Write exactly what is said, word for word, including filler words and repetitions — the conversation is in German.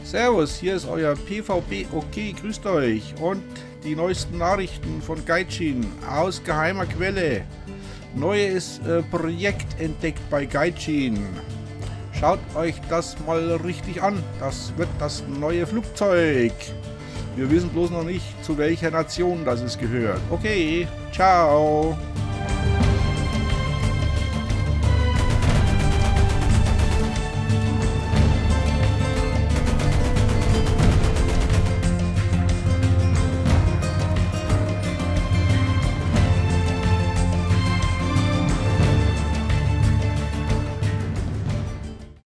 Servus, hier ist euer P V B. Okay, grüßt euch. Und die neuesten Nachrichten von Gaijin aus geheimer Quelle. Neues äh, Projekt entdeckt bei Gaijin. Schaut euch das mal richtig an. Das wird das neue Flugzeug. Wir wissen bloß noch nicht, zu welcher Nation das es gehört. Okay, ciao.